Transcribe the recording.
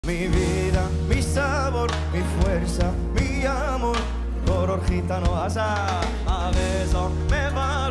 Mi vida, mi sabor, mi fuerza, mi amor, color gitano, a beso me va